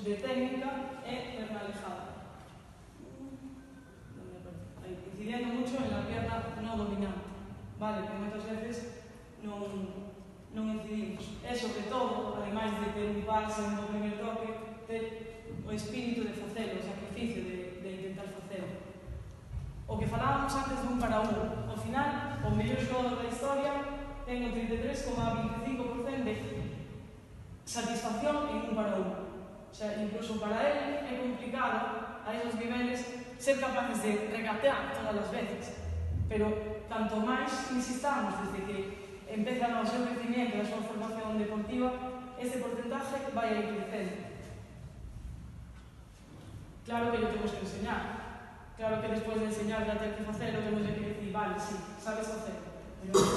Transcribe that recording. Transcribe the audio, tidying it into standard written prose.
de técnica e perna alejada. Incidiendo mucho en la pierna no dominante, vale, que moitas veces non incidimos. E, sobre todo, ademais de ter un pase no primer toque, ter o espírito de facelo, o sacrificio de intentar facelo. O que falábamos antes dun para un. Ao final, o mellor xogador da historia ten o 33,25% de satisfacción en un para un. O sea, incluso para él é complicado a esos niveles ser capaces de regatear todas as veces. Pero, tanto máis insistamos desde que empezan o seu crecimiento e a súa formación deportiva, este porcentaje vai a ir crecendo. Claro que lo temos que enseñar. Claro que despois de enseñar a ter que facer, o temos que decir, vale, sí, sabes facer, pero